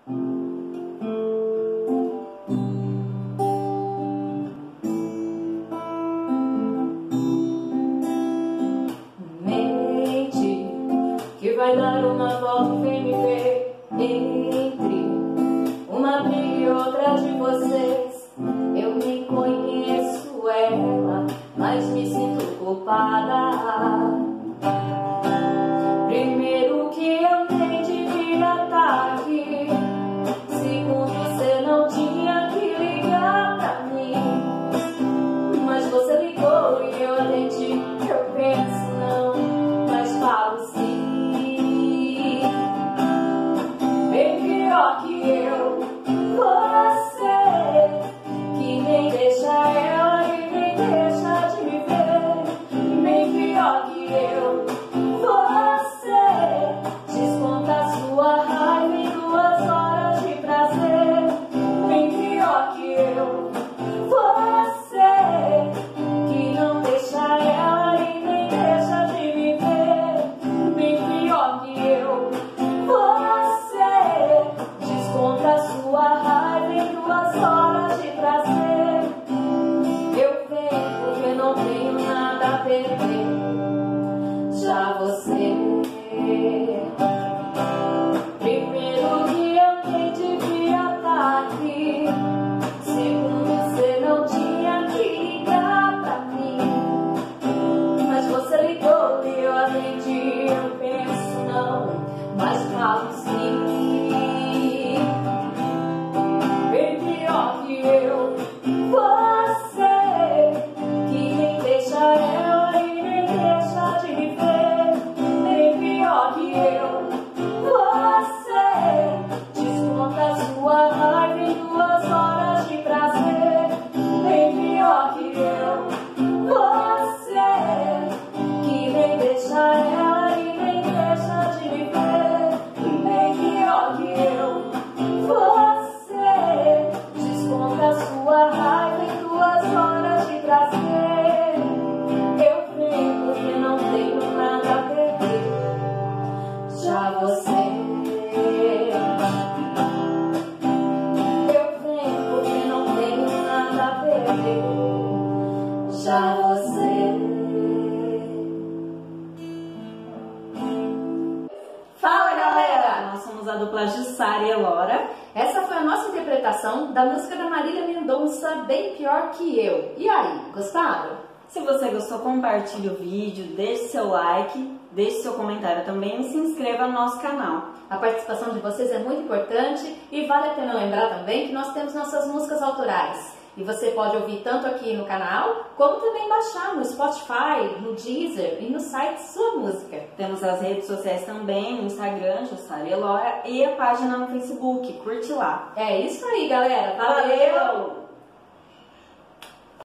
Mente que vai dar uma volta e vem me ver entre uma briga e outra de vocês. Eu nem conheço ela, mas me sinto culpada. Primeiro que eu nem devia estar aqui. Segundo, você não tinha que ligar pra mim. Mas você ligou e eu atendi. Eu penso não, mas falo sim. Bem pior que eu, você que nem deixa ela e nem deixa de me ver. Bem pior que eu, você desconta sua raiva em 2 horas de prazer. Bem pior que eu, você que não deixa ela e nem deixa de me ver. Bem pior que eu, você desconta sua raiva em 2 horas de prazer. Eu venho porque não tenho nada a perder. Já você, primeiro que eu nem devia estar aqui. Segundo, você não tinha que ligar pra mim. Mas você ligou e eu atendi. Eu penso não, mas falo sim. Bem pior que eu, você que nem deixa ela e nem deixa de me ver. Bem pior que eu, você desconta sua raiva em 2 horas de prazer. Bem pior que eu, você que nem deixa ela e nem deixa de me ver. Bem pior que eu, você desconta sua raiva em 2 horas de prazer. Eu venho porque não tenho nada a perder. Já você, eu venho porque não tenho nada a perder. Já você. Fala galera, nós somos a dupla Jussara e Elora. Essa foi a nossa interpretação da música da Marília Mendonça, Bem Pior Que Eu. E aí, gostaram? Se você gostou, compartilhe o vídeo, deixe seu like, deixe seu comentário também e se inscreva no nosso canal. A participação de vocês é muito importante e vale a pena lembrar também que nós temos nossas músicas autorais. E você pode ouvir tanto aqui no canal, como também baixar no Spotify, no Deezer e no site Sua Música. Temos as redes sociais também, no Instagram, Jussara e Elora, e a página no Facebook, curte lá. É isso aí, galera. Valeu!